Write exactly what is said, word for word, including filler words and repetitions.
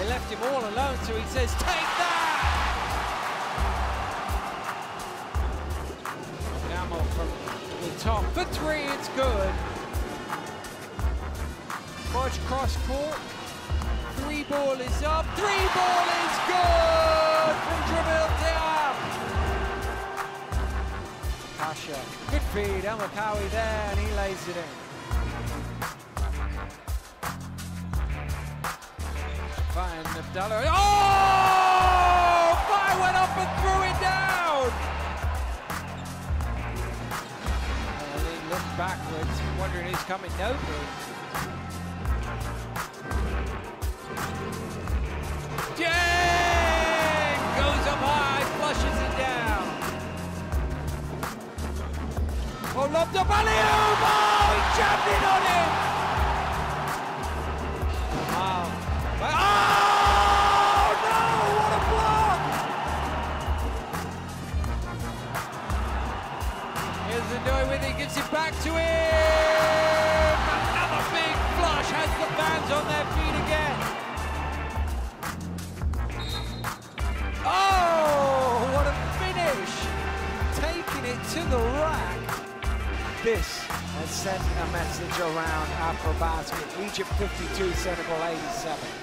they left him all alone, so he says, take that! Gamble from the top for three, it's good. Hodge cross court. Three ball is up. Three ball is good from Jamil Diab. Pasha, good feed. El Makawi there, and he lays it in. Fine, Abdallah. Oh! Fire went up and threw it down. Well, he looked backwards, wondering who's coming. Nobody. Jang goes up high, flushes it down. Oh, lobbed up alley-oop! Oh, he jammed it on him! Wow. Oh, no! What a block! Here's the Ndoye with it, gives it back to him! Another big flush has the fans on their feet again. Oh, what a finish! Taking it to the rack. This has sent a message around Afrobasket. Egypt fifty-two, Senegal eighty-seven.